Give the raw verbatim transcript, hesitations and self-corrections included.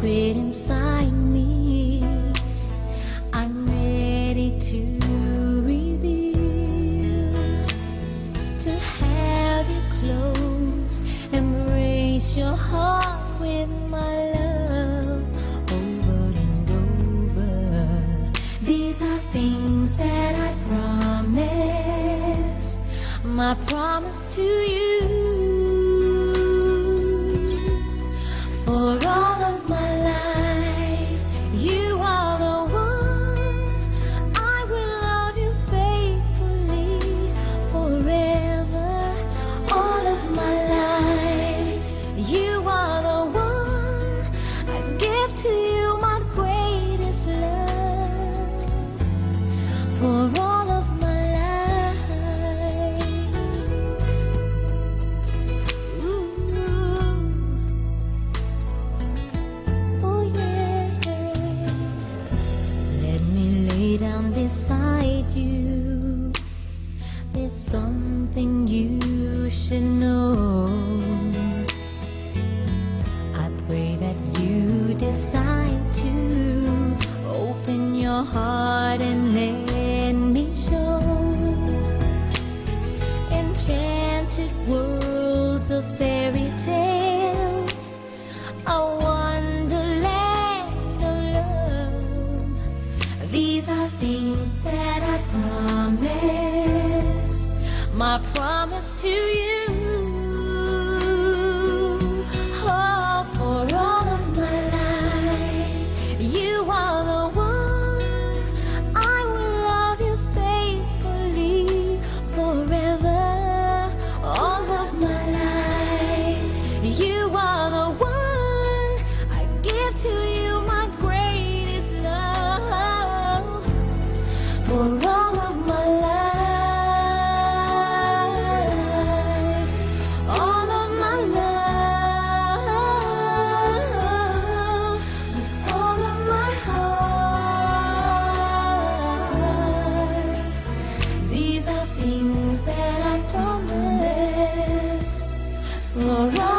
secret inside me, I'm ready to reveal. To have you close, embrace your heart with my love over and over. These are things that I promise, my promise to you. For all of my life, you are the one. I will love you faithfully forever. All of my life, you are the one. I give to you my greatest love. For all of my life. Ooh. Oh yeah. Let me lay down beside you. There's something you should know. I pray that you decide to open your heart and let me show enchanted worlds of fairy tales, a wonderland of love. These are things that I promise, my promise to you. Oh, for all of my life, you are the one. I will love you faithfully forever. All of my life, you are the one. I give to you my greatest love. For all of my life, all of my love, with all of my heart. These are things that I promise. For all